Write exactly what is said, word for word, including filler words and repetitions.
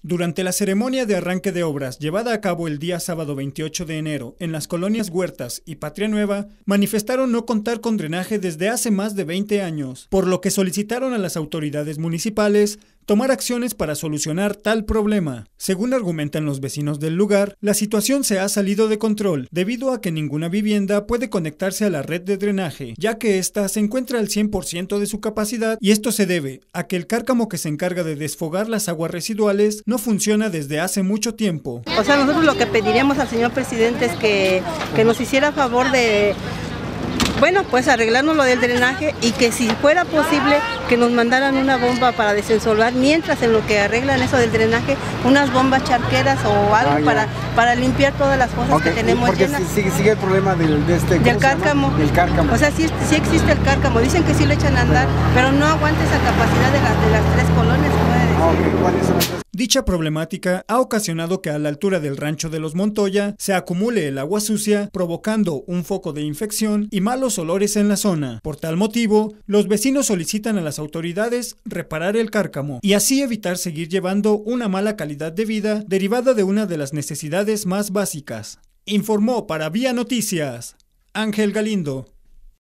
Durante la ceremonia de arranque de obras llevada a cabo el día sábado veintiocho de enero en las colonias Huertas y Patria Nueva, manifestaron no contar con drenaje desde hace más de veinte años, por lo que solicitaron a las autoridades municipales tomar acciones para solucionar tal problema. Según argumentan los vecinos del lugar, la situación se ha salido de control debido a que ninguna vivienda puede conectarse a la red de drenaje, ya que ésta se encuentra al cien por ciento de su capacidad, y esto se debe a que el cárcamo que se encarga de desfogar las aguas residuales no funciona desde hace mucho tiempo. O sea, nosotros lo que pediríamos al señor presidente es que, que nos hiciera favor de, bueno, pues arreglarnos lo del drenaje y que si fuera posible que nos mandaran una bomba para desensolvar, mientras en lo que arreglan eso del drenaje, unas bombas charqueras o algo ah, para, para limpiar todas las cosas okay, que tenemos porque llenas. Sigue, sigue el problema del, de este, del cárcamo. Del cárcamo. O sea, sí, sí existe el cárcamo, dicen que sí lo echan a andar, pero no aguanta esa capacidad de, la, de las tres colonias. Ah, okay. ¿Cuáles son las tres? Dicha problemática ha ocasionado que a la altura del rancho de los Montoya se acumule el agua sucia, provocando un foco de infección y malos olores en la zona. Por tal motivo, los vecinos solicitan a las autoridades reparar el cárcamo y así evitar seguir llevando una mala calidad de vida derivada de una de las necesidades más básicas. Informó para Vía Noticias, Ángel Galindo.